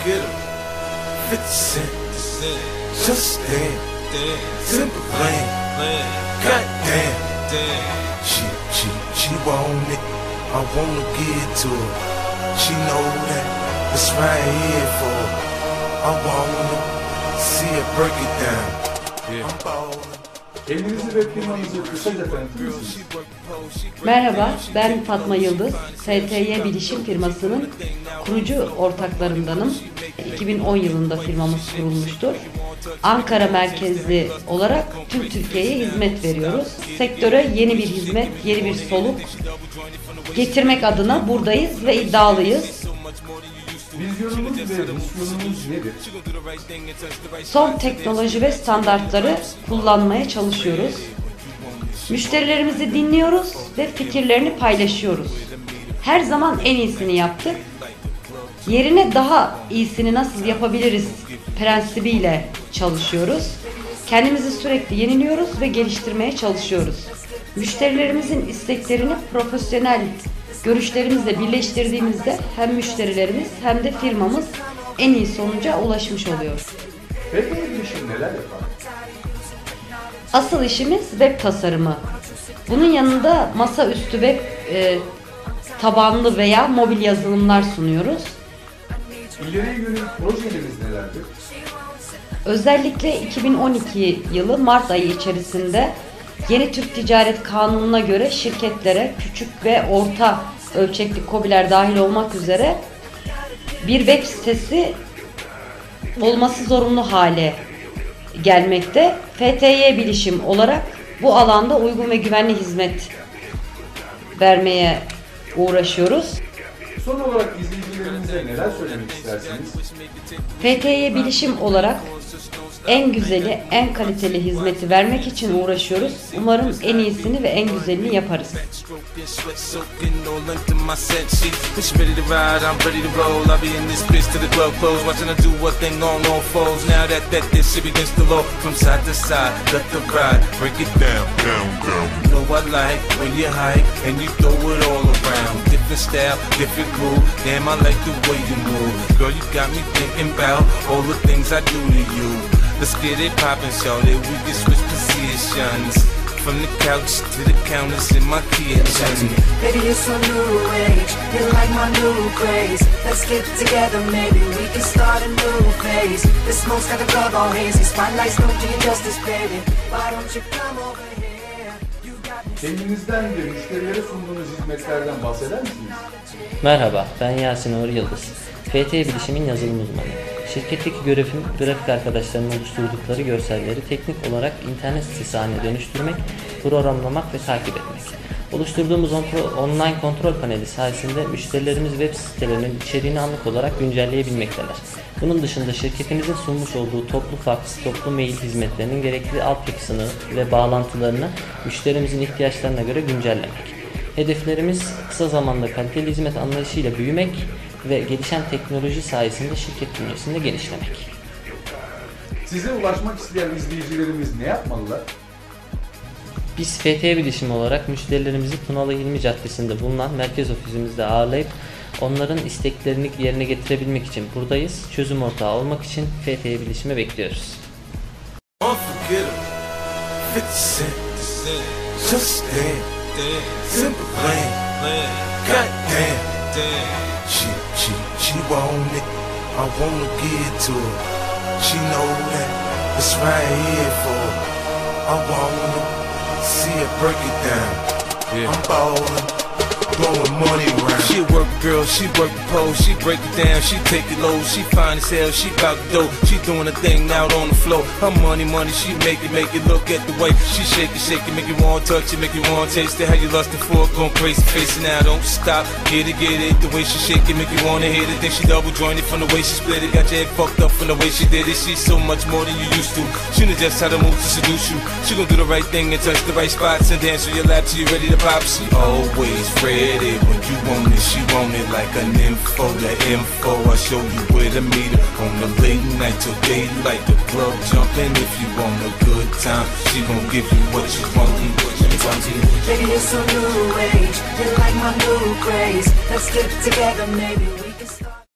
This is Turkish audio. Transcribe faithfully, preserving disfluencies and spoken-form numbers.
forget him. fifty cent, just damn, simple plan. Goddamn, she, she, she want it. I wanna give it to her. She know that it's right here for her. I wanna see her break it down. I'm ballin'. Kendinizi ve firmanızı kısaca tanıtır mısınız? Merhaba, ben Fatma Yıldız. S T Y Bilişim firmasının kurucu ortaklarındanım. iki bin on yılında firmamız kurulmuştur. Ankara merkezli olarak tüm Türkiye'ye hizmet veriyoruz. Sektöre yeni bir hizmet, yeni bir soluk getirmek adına buradayız ve iddialıyız. Vizyonunuz ve misyonunuz nedir? Son teknoloji ve standartları kullanmaya çalışıyoruz. Müşterilerimizi dinliyoruz ve fikirlerini paylaşıyoruz. Her zaman en iyisini yaptık. Yerine daha iyisini nasıl yapabiliriz prensibiyle çalışıyoruz. Kendimizi sürekli yeniliyoruz ve geliştirmeye çalışıyoruz. Müşterilerimizin isteklerini profesyonel görüşlerimizle birleştirdiğimizde hem müşterilerimiz hem de firmamız en iyi sonuca ulaşmış oluyor. F T Y Bilişim neler yapar? Asıl işimiz web tasarımı. Bunun yanında masaüstü web e, tabanlı veya mobil yazılımlar sunuyoruz. İleriye yönelik projeleriniz nelerdir? Özellikle iki bin on iki yılı Mart ayı içerisinde yeni Türk Ticaret Kanunu'na göre şirketlere küçük ve orta ölçekli KOBİ'ler dahil olmak üzere bir web sitesi olması zorunlu hale gelmekte. F T Y Bilişim olarak bu alanda uygun ve güvenli hizmet vermeye uğraşıyoruz. Son olarak izleyicilerimize neler söylemek istersiniz? F T Y Bilişim olarak en güzeli, en kaliteli hizmeti vermek için uğraşıyoruz. Umarım en iyisini ve en güzelini yaparız. Let's get it poppin', shorty, we can switch positions. From the couch to the counters in my kitchen. Baby, you're so new age, you're like my new craze. Let's get together, maybe we can start a new phase. The smoke's got the club all hazy, spotlights don't do you justice, baby. Why don't you come over here? You got me. Kendinizden ve müşterilere sunduğunuz hizmetlerden bahseder misiniz? Merhaba, ben Yasin Uğur Yıldız. F T Y Bilişim'in yazılım uzmanı. Şirketteki görevim, grafik arkadaşlarının oluşturdukları görselleri teknik olarak internet sitesi haline dönüştürmek, programlamak ve takip etmek. Oluşturduğumuz online kontrol paneli sayesinde müşterilerimiz web sitelerinin içeriğini anlık olarak güncelleyebilmekteler. Bunun dışında şirketimizin sunmuş olduğu toplu faks, toplu mail hizmetlerinin gerekli altyapısını ve bağlantılarını müşterimizin ihtiyaçlarına göre güncellemek. Hedeflerimiz kısa zamanda kaliteli hizmet anlayışıyla büyümek ve gelişen teknoloji sayesinde şirket bünyesinde genişlemek. Size ulaşmak isteyen izleyicilerimiz ne yapmalılar? Biz F T Y Bilişim olarak müşterilerimizi Tunalı Hilmi Caddesi'nde bulunan merkez ofisimizde ağırlayıp onların isteklerini yerine getirebilmek için buradayız. Çözüm ortağı olmak için F T Y Bilişim'e bekliyoruz. She, she, she want it. I wanna give it to her. She know that it's right here for her. I wanna see her break it down. Yeah. I'm ballin', blowing money around. She a work girl, she work the pole, she break it down, she take it low, she fine as hell, she bout the dough, she doing a thing out on the floor. Her money, money, she make it, make it look at the way she shake it, shake it, make you want touch it, make you want taste it. How you lustin' for it, going crazy, face it now, don't stop, get it, get it. The way she shake it, make you wanna hit it. Think she double jointed from the way she split it, got your head fucked up from the way she did it. She's so much more than you used to. She knows just how to move to seduce you. She gon' do the right thing and touch the right spots and dance on your lap till you ready to pop. She always ready when you want it, she want it like an info, the info. I show you where to meet her on the late night till daylight. The club jumping if you want a good time. She gon' give you what you want, what you want. Baby, you're so new age, you're like my new craze. Let's get together, maybe we can start.